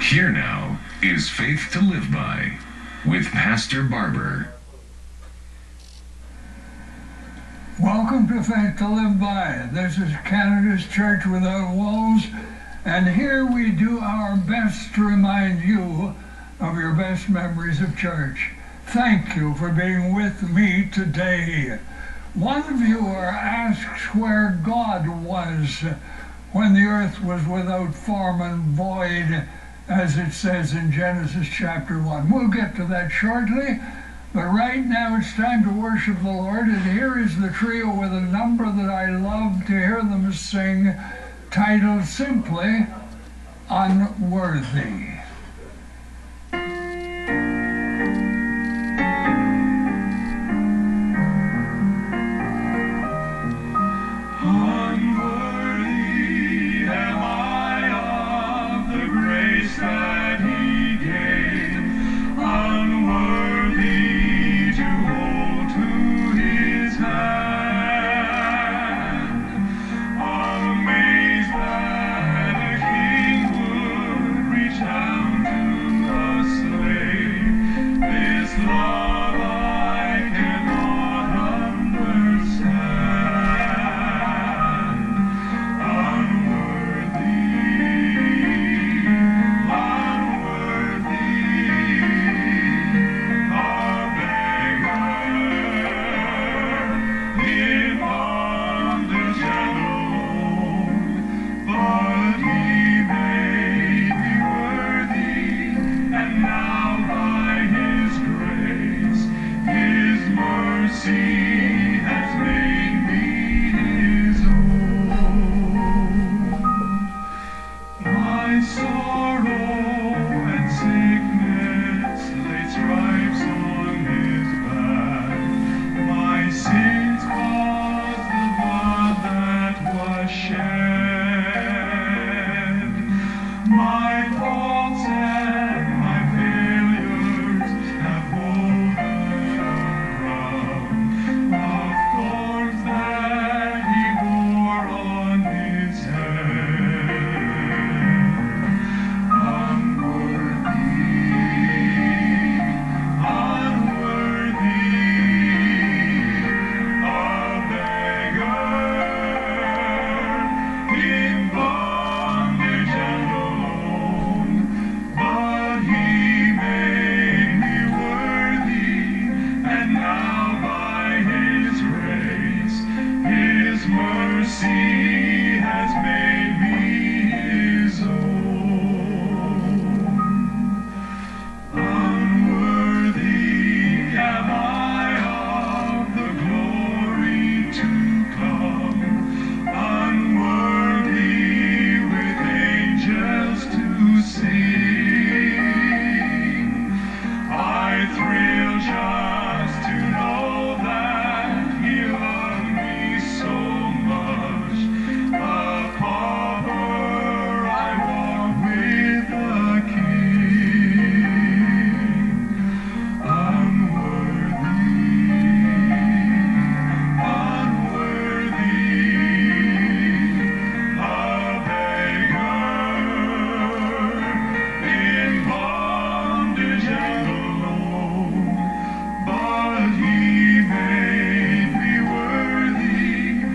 Here now is Faith to Live By with Pastor Barber. Welcome to Faith to Live By. This is Canada's Church Without Walls, and here we do our best to remind you of your best memories of church. Thank you for being with me today. One viewer asks where God was when the earth was without form and void, as it says in Genesis chapter 1. We'll get to that shortly, but right now it's time to worship the Lord, and here is the trio with a number that I love to hear them sing, titled simply, Unworthy.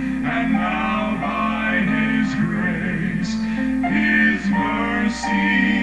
See